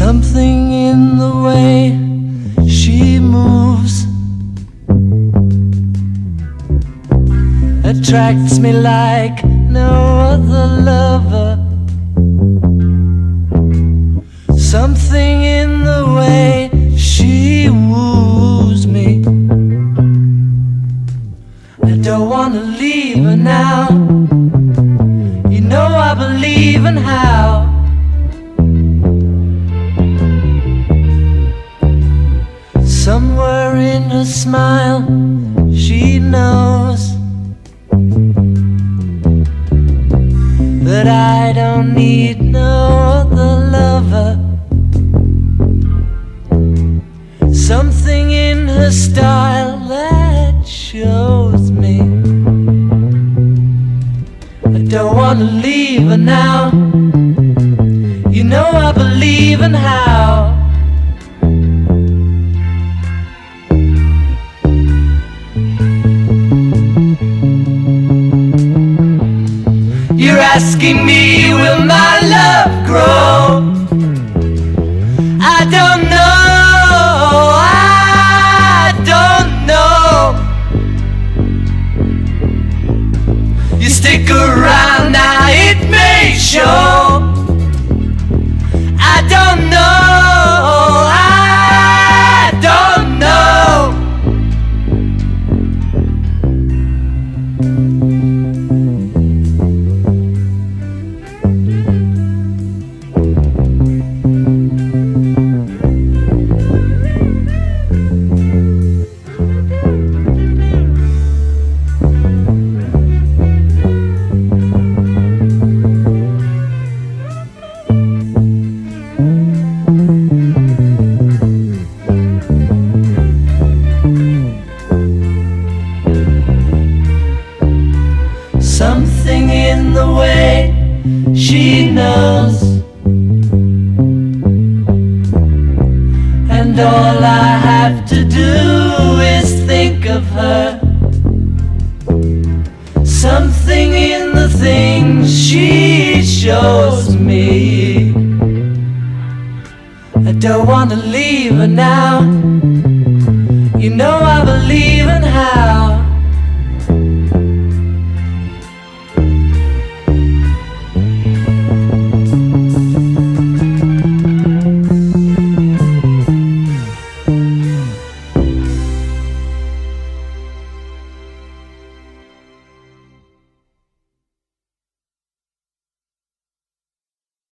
Something in the way she moves attracts me like no other lover. Something in the way she woos me. I don't wanna leave her now. You know I believe in how. Somewhere in her smile she knows that I don't need no other lover. Something in her style that shows me I don't wanna leave her now. You know I believe in how. You're asking me, will my love grow? I don't know, I don't know. You stick around now, it may show. I don't know, I don't know. Something in the way she knows, and all I have to do is think of her. Something in the things she shows me. I don't wanna leave her now. You know I believe in how.